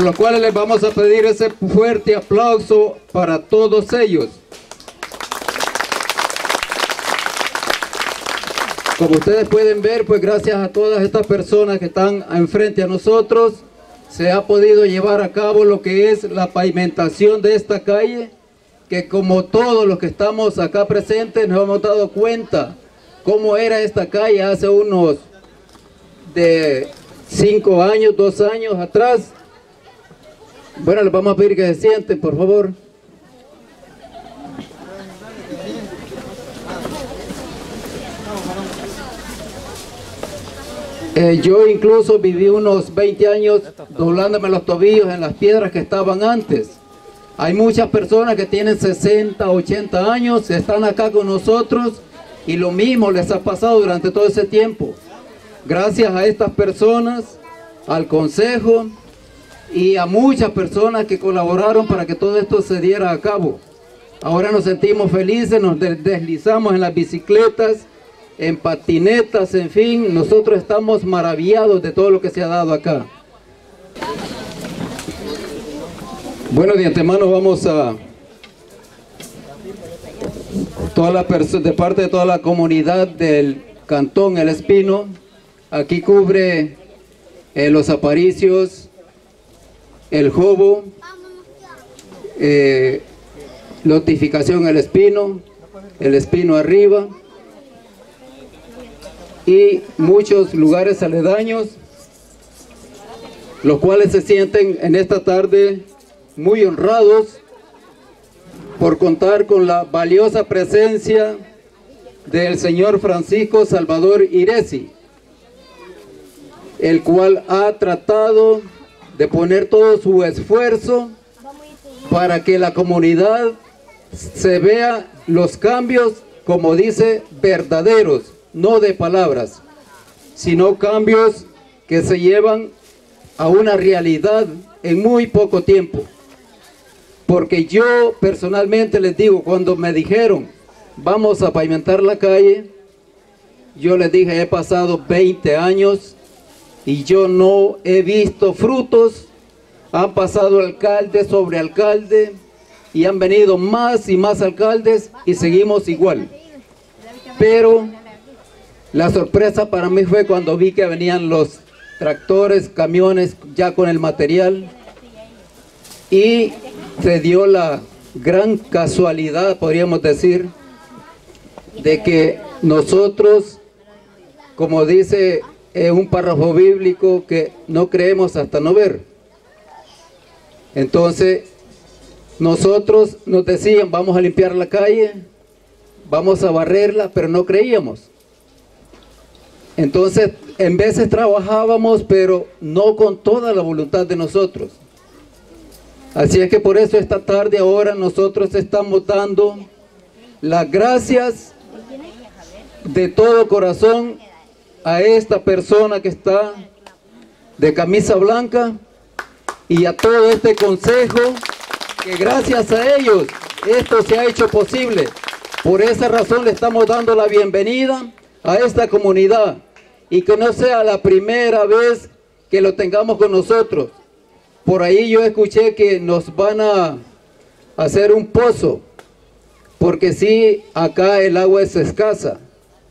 lo cual les vamos a pedir ese fuerte aplauso para todos ellos. Como ustedes pueden ver, pues gracias a todas estas personas que están enfrente a nosotros, se ha podido llevar a cabo lo que es la pavimentación de esta calle, que como todos los que estamos acá presentes nos hemos dado cuenta cómo era esta calle hace unos de 5 años, 2 años atrás. Bueno, les vamos a pedir que se sienten, por favor. Yo incluso viví unos 20 años doblándome los tobillos en las piedras que estaban antes. Hay muchas personas que tienen 60, 80 años, están acá con nosotros y lo mismo les ha pasado durante todo ese tiempo. Gracias a estas personas, al consejo y a muchas personas que colaboraron para que todo esto se diera a cabo. Ahora nos sentimos felices, nos deslizamos en las bicicletas, en patinetas, en fin, nosotros estamos maravillados de todo lo que se ha dado acá. Bueno, de antemano vamos a de parte de toda la comunidad del Cantón El Espino. Aquí cubre Los Aparicios, El Jobo, Notificación El Espino Arriba y muchos lugares aledaños, los cuales se sienten en esta tarde muy honrados por contar con la valiosa presencia del señor Francisco Salvador Iresi, el cual ha tratado de poner todo su esfuerzo para que la comunidad se vea los cambios, como dice, verdaderos, no de palabras, sino cambios que se llevan a una realidad en muy poco tiempo. Porque yo personalmente les digo, cuando me dijeron vamos a pavimentar la calle, yo les dije, he pasado 20 años y yo no he visto frutos. Han pasado alcalde sobre alcalde y han venido más y más alcaldes y seguimos igual. Pero la sorpresa para mí fue cuando vi que venían los tractores, camiones ya con el material, y se dio la gran casualidad, podríamos decir, de que nosotros, como dice un párrafo bíblico, que no creemos hasta no ver. Entonces nosotros nos decían, vamos a limpiar la calle, vamos a barrerla, pero no creíamos. Entonces en veces trabajábamos, pero no con toda la voluntad de nosotros. Así es que por eso esta tarde ahora nosotros estamos dando las gracias de todo corazón a esta persona que está de camisa blanca y a todo este consejo, que gracias a ellos esto se ha hecho posible. Por esa razón le estamos dando la bienvenida a esta comunidad y que no sea la primera vez que lo tengamos con nosotros. Por ahí yo escuché que nos van a hacer un pozo, porque sí, acá el agua es escasa.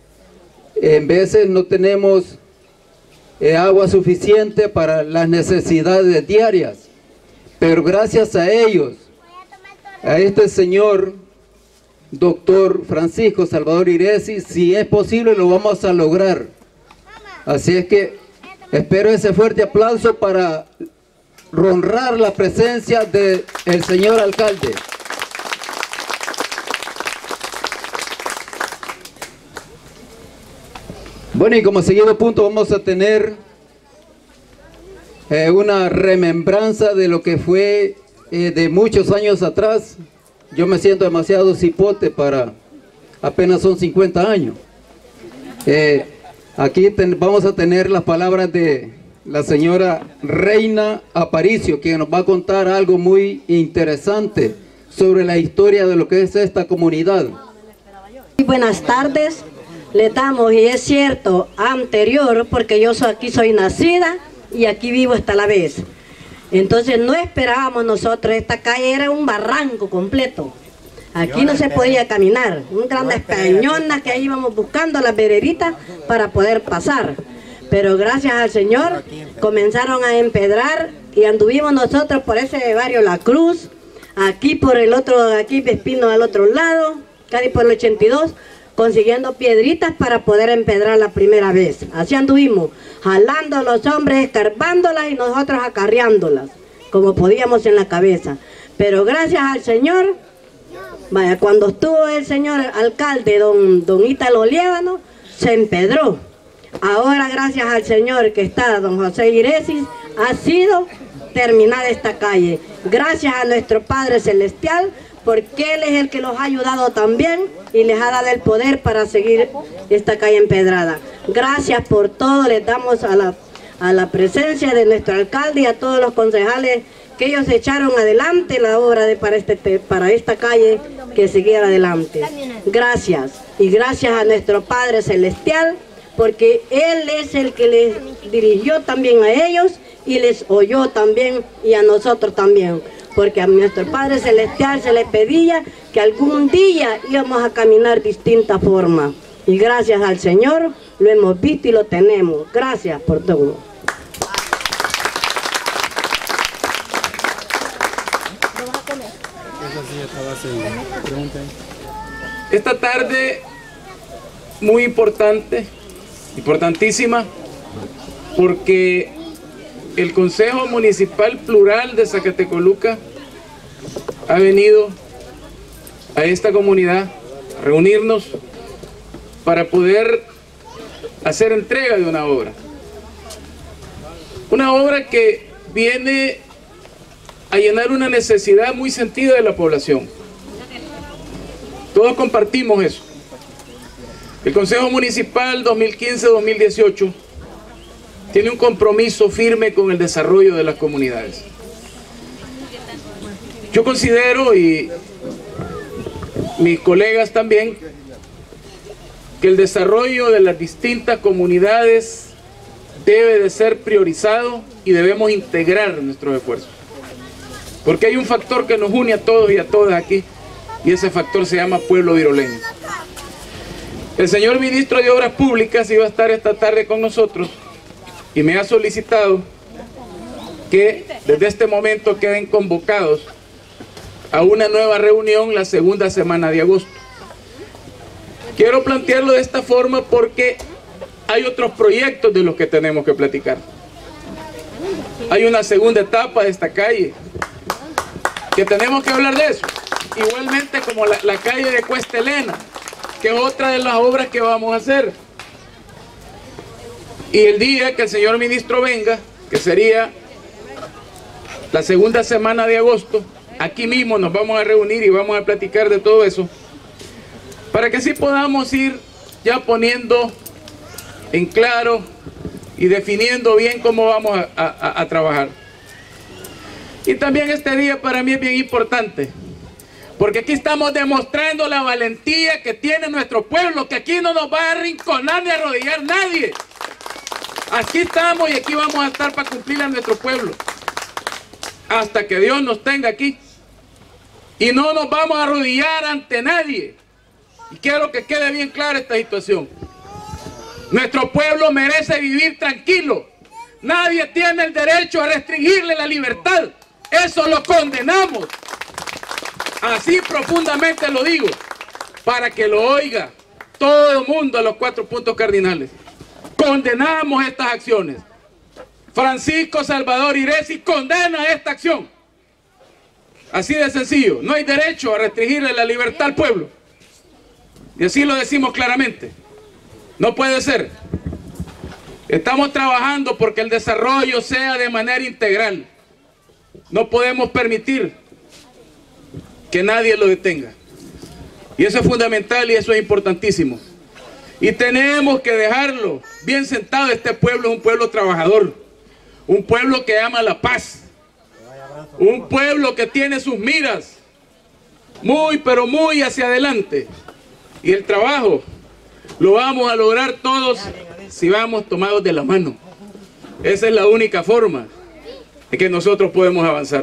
En veces no tenemos agua suficiente para las necesidades diarias, pero gracias a ellos, a este señor doctor Francisco Salvador Iresi, si es posible lo vamos a lograr. Así es que espero ese fuerte aplauso para honrar la presencia del señor alcalde. Bueno, y como seguido punto vamos a tener una remembranza de lo que fue de muchos años atrás. Yo me siento demasiado cipote para, apenas son 50 años. Aquí vamos a tener las palabras de la señora Reina Aparicio, que nos va a contar algo muy interesante sobre la historia de lo que es esta comunidad. Muy buenas tardes, le damos, y es cierto, anterior, porque yo aquí soy nacida y aquí vivo hasta la vez. Entonces no esperábamos nosotros, esta calle era un barranco completo. Aquí no se podía caminar, un grandes peñonas que ahí íbamos buscando las vereditas para poder pasar. Pero gracias al Señor comenzaron a empedrar y anduvimos nosotros por ese barrio La Cruz, aquí por el otro, aquí Espino al otro lado, casi por el 82, consiguiendo piedritas para poder empedrar la primera vez. Así anduvimos, jalando a los hombres, escarbándolas y nosotros acarreándolas, como podíamos en la cabeza. Pero gracias al Señor, vaya, cuando estuvo el señor alcalde, don Ítalo Liévano, se empedró. Ahora, gracias al Señor que está, don José Iresis, ha sido terminada esta calle. Gracias a nuestro Padre Celestial, porque Él es el que los ha ayudado también y les ha dado el poder para seguir esta calle empedrada. Gracias por todo, les damos a la presencia de nuestro alcalde y a todos los concejales que ellos echaron adelante la obra para esta calle que siguiera adelante. Gracias, y gracias a nuestro Padre Celestial, porque Él es el que les dirigió también a ellos y les oyó también y a nosotros también, porque a nuestro Padre Celestial se le pedía que algún día íbamos a caminar de distinta forma. Y gracias al Señor lo hemos visto y lo tenemos. Gracias por todo. Esta tarde muy importante, importantísima, porque el Consejo Municipal Plural de Zacatecoluca ha venido a esta comunidad a reunirnos para poder hacer entrega de una obra. Una obra que viene a llenar una necesidad muy sentida de la población. Todos compartimos eso. El Consejo Municipal 2015-2018 tiene un compromiso firme con el desarrollo de las comunidades. Yo considero, y mis colegas también, que el desarrollo de las distintas comunidades debe de ser priorizado y debemos integrar nuestros esfuerzos. Porque hay un factor que nos une a todos y a todas aquí, y ese factor se llama pueblo viroleño. El señor ministro de Obras Públicas iba a estar esta tarde con nosotros y me ha solicitado que desde este momento queden convocados a una nueva reunión la segunda semana de agosto. Quiero plantearlo de esta forma porque hay otros proyectos de los que tenemos que platicar. Hay una segunda etapa de esta calle que tenemos que hablar de eso, igualmente como la calle de Cuesta Elena, que es otra de las obras que vamos a hacer. Y el día que el señor ministro venga, que sería la segunda semana de agosto, aquí mismo nos vamos a reunir y vamos a platicar de todo eso, para que así podamos ir ya poniendo en claro y definiendo bien cómo vamos a trabajar. Y también este día para mí es bien importante, porque aquí estamos demostrando la valentía que tiene nuestro pueblo, que aquí no nos va a arrinconar ni a arrodillar nadie. Aquí estamos y aquí vamos a estar para cumplir a nuestro pueblo, hasta que Dios nos tenga aquí. Y no nos vamos a arrodillar ante nadie. Y quiero que quede bien clara esta situación. Nuestro pueblo merece vivir tranquilo. Nadie tiene el derecho a restringirle la libertad. Eso lo condenamos. Así profundamente lo digo, para que lo oiga todo el mundo a los 4 puntos cardinales. Condenamos estas acciones. Francisco Salvador Iresi condena esta acción. Así de sencillo. No hay derecho a restringirle la libertad al pueblo. Y así lo decimos claramente. No puede ser. Estamos trabajando porque el desarrollo sea de manera integral. No podemos permitir que nadie lo detenga. Y eso es fundamental y eso es importantísimo. Y tenemos que dejarlo bien sentado. Este pueblo es un pueblo trabajador. Un pueblo que ama la paz. Un pueblo que tiene sus miras muy, pero muy hacia adelante. Y el trabajo lo vamos a lograr todos si vamos tomados de la mano. Esa es la única forma. en que nosotros podemos avanzar.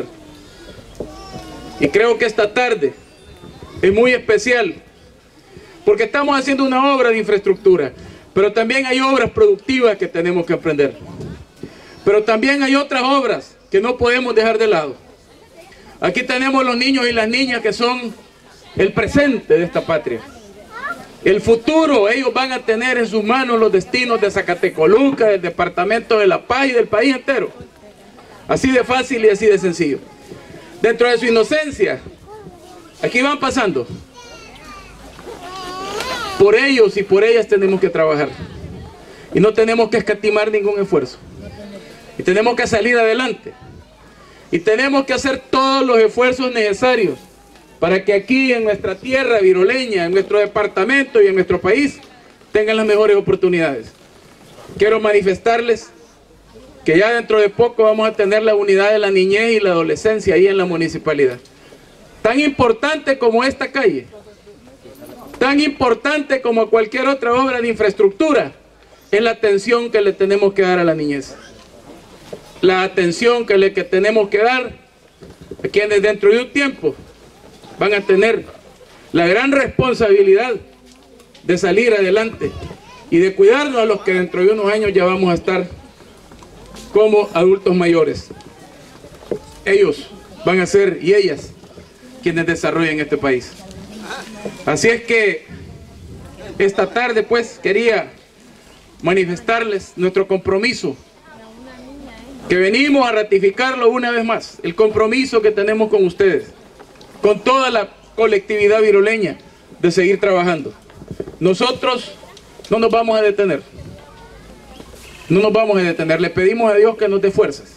Y creo que esta tarde es muy especial, porque estamos haciendo una obra de infraestructura, pero también hay obras productivas que tenemos que emprender. Pero también hay otras obras que no podemos dejar de lado. Aquí tenemos los niños y las niñas que son el presente de esta patria. El futuro, ellos van a tener en sus manos los destinos de Zacatecoluca, del departamento de La Paz y del país entero. Así de fácil y así de sencillo. Dentro de su inocencia, aquí van pasando. Por ellos y por ellas tenemos que trabajar. Y no tenemos que escatimar ningún esfuerzo. Y tenemos que salir adelante. Y tenemos que hacer todos los esfuerzos necesarios para que aquí en nuestra tierra viroleña, en nuestro departamento y en nuestro país, tengan las mejores oportunidades. Quiero manifestarles que ya dentro de poco vamos a tener la unidad de la niñez y la adolescencia ahí en la municipalidad. Tan importante como esta calle, tan importante como cualquier otra obra de infraestructura, es la atención que le tenemos que dar a la niñez. La atención que tenemos que dar a quienes dentro de un tiempo van a tener la gran responsabilidad de salir adelante y de cuidarnos a los que dentro de unos años ya vamos a estar como adultos mayores. Ellos van a ser, y ellas, quienes desarrollen este país. Así es que esta tarde pues quería manifestarles nuestro compromiso, que venimos a ratificarlo una vez más, el compromiso que tenemos con ustedes, con toda la colectividad viroleña, de seguir trabajando. Nosotros no nos vamos a detener. No nos vamos a detener. Le pedimos a Dios que nos dé fuerzas,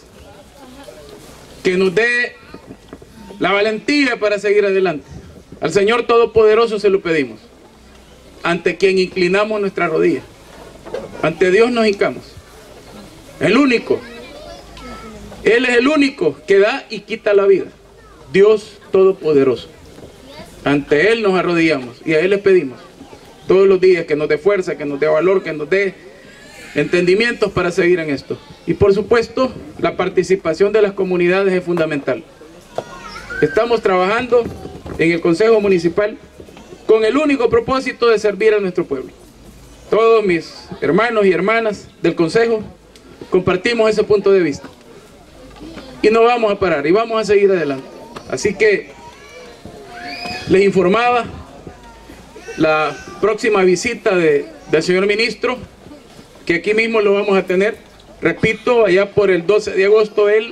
que nos dé la valentía para seguir adelante. Al Señor Todopoderoso se lo pedimos, ante quien inclinamos nuestra rodilla. Ante Dios nos hincamos. El único, Él es el único que da y quita la vida. Dios Todopoderoso. Ante Él nos arrodillamos y a Él le pedimos todos los días que nos dé fuerza, que nos dé valor, que nos dé entendimientos para seguir en esto. Y por supuesto, la participación de las comunidades es fundamental. Estamos trabajando en el Consejo Municipal con el único propósito de servir a nuestro pueblo. Todos mis hermanos y hermanas del Consejo compartimos ese punto de vista. Y no vamos a parar y vamos a seguir adelante. Así que les informaba la próxima visita del señor ministro, que aquí mismo lo vamos a tener. Repito, allá por el 12 de agosto él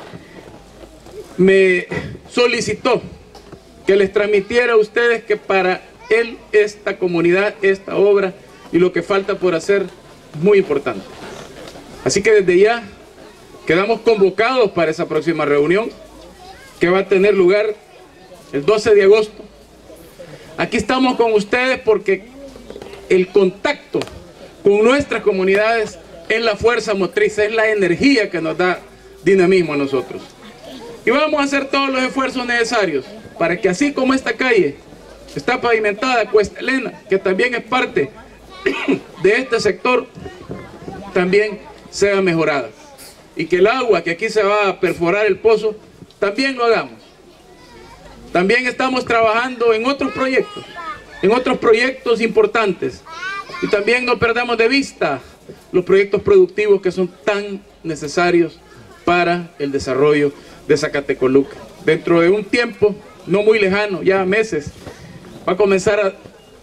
me solicitó que les transmitiera a ustedes que para él esta comunidad, esta obra y lo que falta por hacer es muy importante. Así que desde ya quedamos convocados para esa próxima reunión que va a tener lugar el 12 de agosto. Aquí estamos con ustedes porque el contacto con nuestras comunidades es la fuerza motriz, es la energía que nos da dinamismo a nosotros. Y vamos a hacer todos los esfuerzos necesarios para que así como esta calle está pavimentada, Cuesta Elena, que también es parte de este sector, también sea mejorada. Y que el agua que aquí se va a perforar el pozo, también lo hagamos. También estamos trabajando en otros proyectos importantes. Y también no perdamos de vista los proyectos productivos que son tan necesarios para el desarrollo de Zacatecoluca. Dentro de un tiempo no muy lejano, ya meses, va a comenzar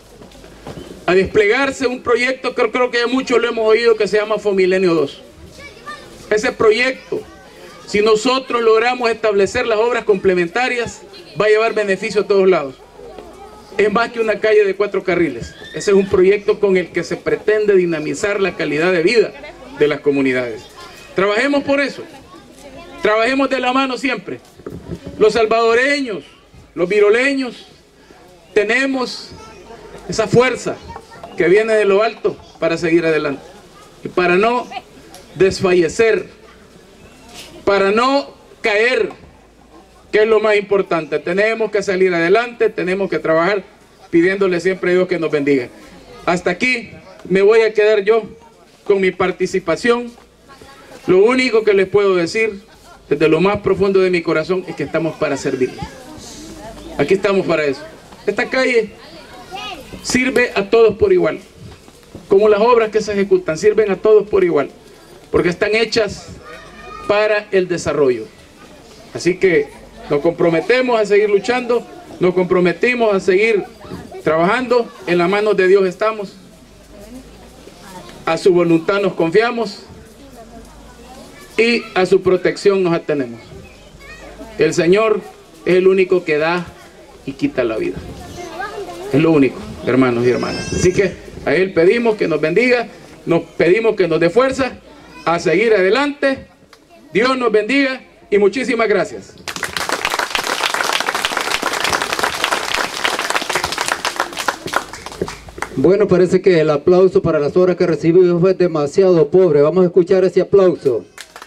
a desplegarse un proyecto que creo que ya muchos lo hemos oído, que se llama Fomilenio 2. Ese proyecto, si nosotros logramos establecer las obras complementarias, va a llevar beneficio a todos lados. Es más que una calle de 4 carriles. Ese es un proyecto con el que se pretende dinamizar la calidad de vida de las comunidades. Trabajemos por eso. Trabajemos de la mano siempre. Los salvadoreños, los viroleños, tenemos esa fuerza que viene de lo alto para seguir adelante. Y para no desfallecer, para no caer, que es lo más importante. Tenemos que salir adelante, tenemos que trabajar pidiéndole siempre a Dios que nos bendiga. Hasta aquí me voy a quedar yo con mi participación. Lo único que les puedo decir desde lo más profundo de mi corazón, es que estamos para servir. Aquí estamos para eso. Esta calle sirve a todos por igual. Como las obras que se ejecutan, sirven a todos por igual. Porque están hechas para el desarrollo. Así que nos comprometemos a seguir luchando, nos comprometimos a seguir trabajando, en las manos de Dios estamos, a su voluntad nos confiamos y a su protección nos atenemos. El Señor es el único que da y quita la vida. Es lo único, hermanos y hermanas. Así que a Él pedimos que nos bendiga, nos pedimos que nos dé fuerza a seguir adelante. Dios nos bendiga y muchísimas gracias. Bueno, parece que el aplauso para las obras que recibimos fue demasiado pobre. Vamos a escuchar ese aplauso.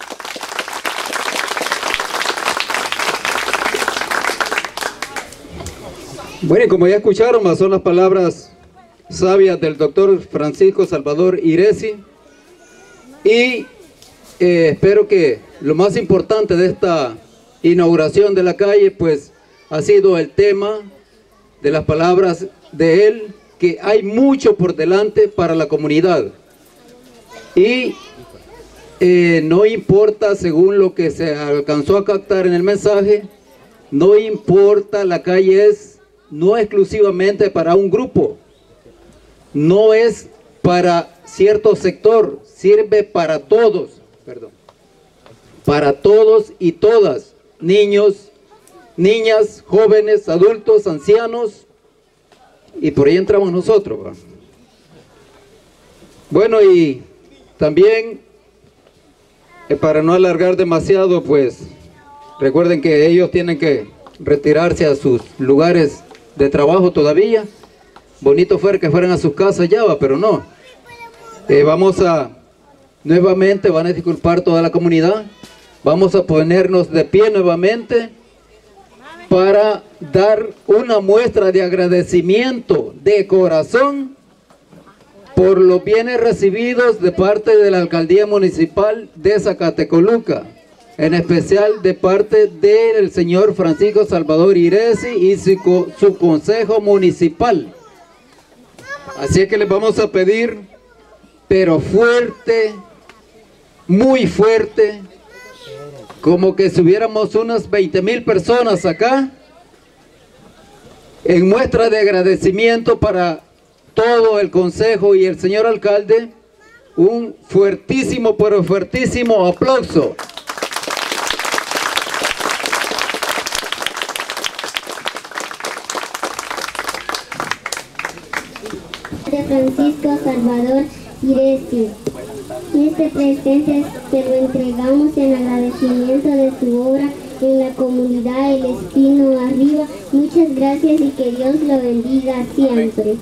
Bueno, y como ya escucharon, son las palabras sabias del doctor Francisco Salvador Iresi. Y espero que lo más importante de esta inauguración de la calle, pues, ha sido el tema de las palabras de él, que hay mucho por delante para la comunidad. Y no importa, según lo que se alcanzó a captar en el mensaje, no importa, la calle no exclusivamente para un grupo, no es para cierto sector, sirve para todos, para todos y todas, niños, niñas, jóvenes, adultos, ancianos, y por ahí entramos nosotros, ¿va? Bueno, y también, para no alargar demasiado, pues, recuerden que ellos tienen que retirarse a sus lugares de trabajo todavía. Bonito fuera que fueran a sus casas ya, ¿va? Pero no. Vamos a, nuevamente, van a disculpar toda la comunidad, vamos a ponernos de pie nuevamente para dar una muestra de agradecimiento de corazón por los bienes recibidos de parte de la Alcaldía Municipal de Zacatecoluca, en especial de parte del señor Francisco Salvador Iresi y su consejo municipal. Así es que les vamos a pedir, pero fuerte, muy fuerte, como que si hubiéramos unas 20,000 personas acá, en muestra de agradecimiento para todo el consejo y el señor alcalde, un fuertísimo, pero fuertísimo aplauso. De Francisco Salvador Iresi. Este presente se lo entregamos en agradecimiento de su obra en la comunidad El Espino Arriba. Muchas gracias y que Dios lo bendiga siempre.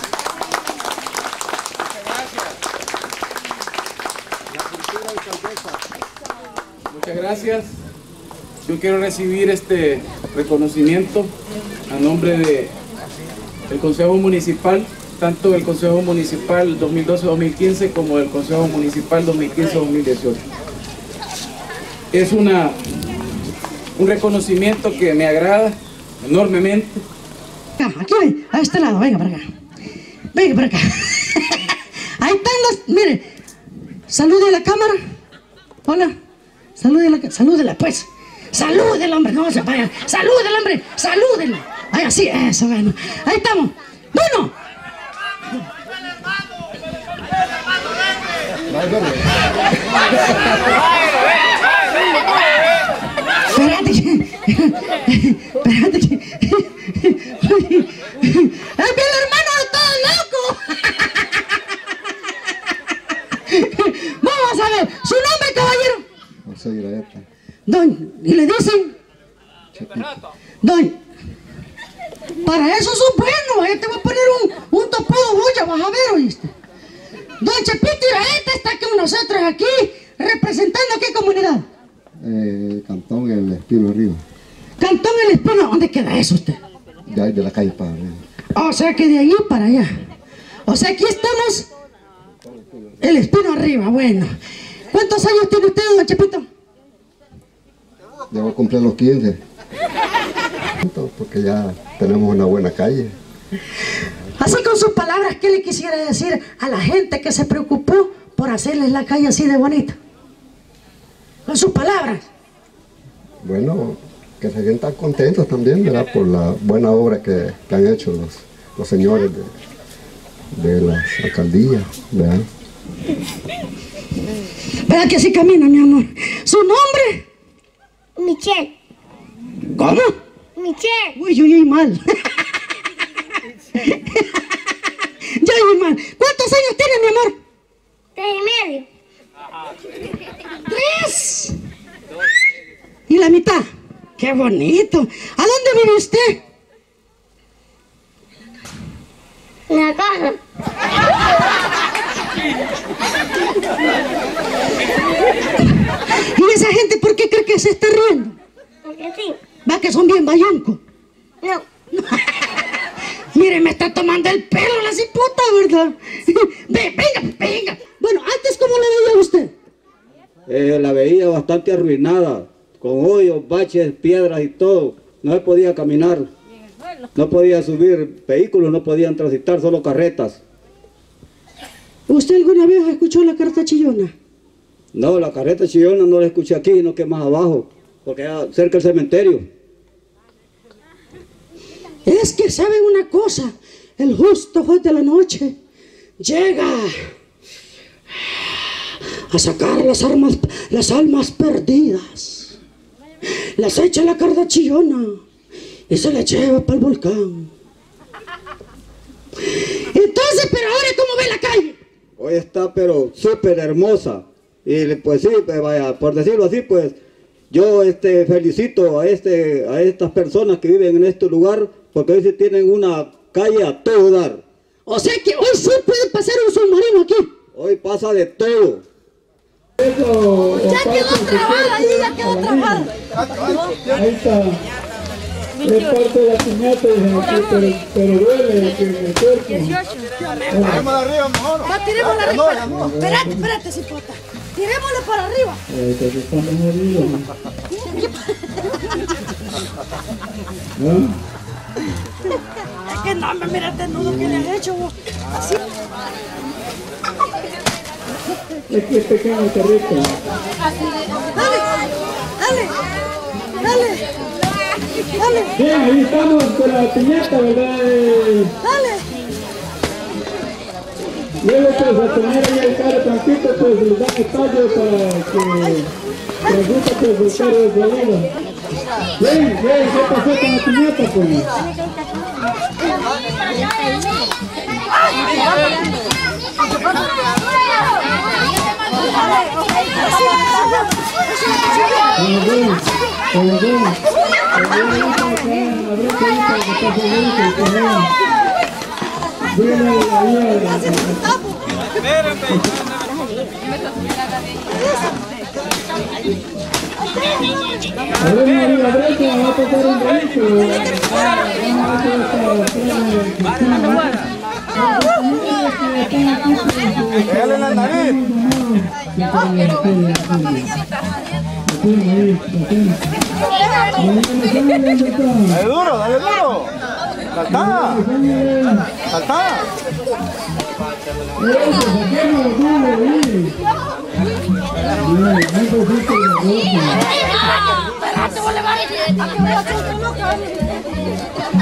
Muchas gracias. Yo quiero recibir este reconocimiento a nombre del Consejo Municipal, tanto el Consejo Municipal 2012-2015 como el Consejo Municipal 2015-2018. Es un reconocimiento que me agrada enormemente. Aquí ven, a este lado, venga para acá. Venga para acá. Ahí están los, mire, salude a la cámara. Hola, salúdela pues. Salúdela, hombre, no se vaya. Salúdela, hombre, salúdela. Ay, así, eso, bueno. Ahí estamos. Bueno. Espérate que... ¡Es bien, hermano, todo loco! Vamos a ver, ¿su nombre, caballero? José Iraeta. Don, ¿y le dicen? Don, para eso son buenos, te voy a poner un topado bulla, vas a ver, ¿oíste? Don Chepito Iraeta está con nosotros aquí, representando a qué comunidad. Cantón El Espino Arriba. Cantón El Espino, ¿dónde queda eso usted? Ya de la calle para arriba. O sea que de allí para allá. O sea, aquí estamos, El Espino Arriba, bueno. ¿Cuántos años tiene usted, don Chepito? Ya voy a cumplir los 15. Porque ya tenemos una buena calle. Así con sus palabras, ¿qué le quisiera decir a la gente que se preocupó por hacerles la calle así de bonita? Con sus palabras. Bueno, que se sientan contentos también, ¿verdad? Por la buena obra que han hecho los señores de las alcaldías, ¿verdad? ¿Verdad que así camina, mi amor? ¿Su nombre? Michelle. ¿Cómo? Michelle. Uy, yo oí mal. Yo oí mal. ¿Cuántos años tiene, mi amor? 3 y medio. 3. ¿Y la mitad? ¡Qué bonito! ¿A dónde vive usted? En la casa. ¿Y esa gente por qué cree que se está riendo? Porque sí. Va que son bien bayuncos. No. Mire, me está tomando el pelo la ciputa, ¿verdad? Venga. Bueno, antes, ¿cómo la veía usted? La veía bastante arruinada, con hoyos, baches, piedras y todo. No se podía caminar, no podía subir vehículos, no podían transitar, solo carretas. ¿Usted alguna vez escuchó la carta chillona? No, la carreta chillona no la escuché aquí, sino que más abajo, porque era cerca del cementerio. Es que saben una cosa, el justo juez de la noche llega a sacar las almas perdidas, las echa a la carta chillona y se la lleva para el volcán. Entonces, pero ahora, ¿cómo ve la calle? Hoy está pero súper hermosa, y pues sí, pues vaya, por decirlo así, pues yo felicito a estas personas que viven en este lugar, porque hoy sí tienen una calle a todo dar. O sea que hoy sí puede pasar un submarino aquí. Hoy pasa de todo. Ya quedó trabada, ahí ya quedó trabada. Ahí está. Es parte de la piñata, pero duele que el cuerpo. Tirémosla arriba mejor. Va, tirémosla arriba. Espérate, cipota. Tirémosla para arriba. Estamos arriba. Es que no, mira este nudo que le has hecho vos. Así. Es que es pequeño el carrito. Dale. Bien, ahí estamos con la piñata, ¿verdad? Dale. Luego pues a tener ahí el carro tranquilo, pues les dan espacio para que transita pues el carro de salida. Bien, ¿qué pasó con la piñata pues? Pégale en la nariz. Dale duro, dale duro. Saltá. Saltá. Espérate, vos le vas a